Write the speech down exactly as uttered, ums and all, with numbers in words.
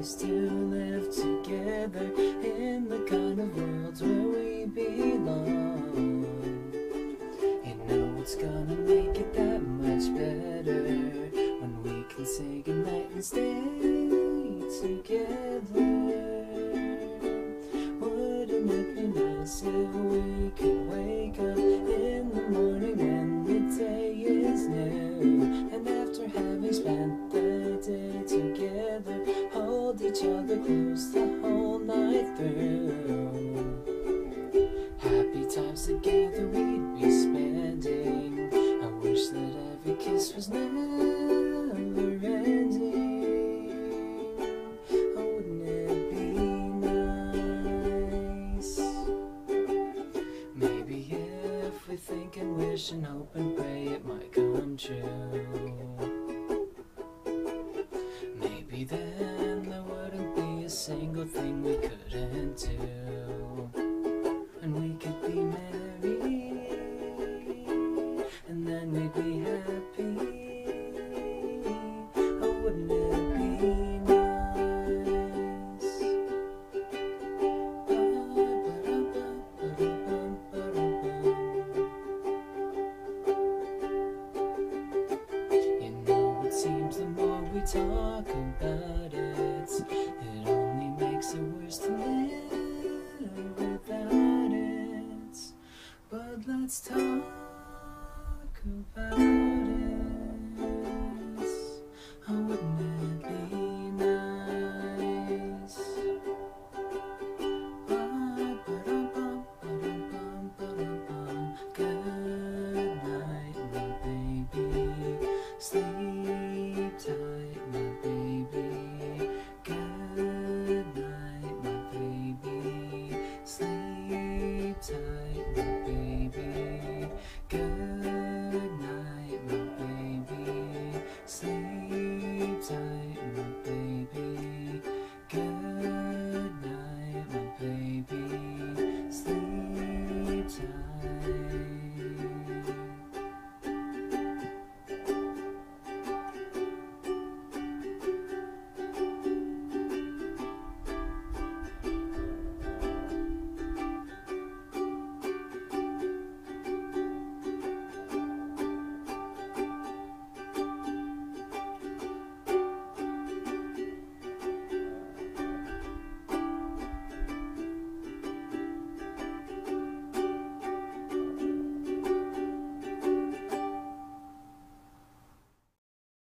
nice to live together in the kind of worlds where we belong. You know it's gonna make it that much better when we can say goodnight and stay together. Wouldn't it be nice if we could wake up in the morning when the day is new, and after having spent the day together, hold each other close the whole night through. Happy times together we'd be spending. I wish that every kiss was never ending. Oh, wouldn't it be nice? Maybe if we think and wish and hope and pray it might come true. Maybe then there wouldn't be a single thing we couldn't do, and we could be married, and then we'd be happy. Oh, wouldn't it be nice? You know, it seems the more we talk about it, it only makes it worse to live without it. But let's talk about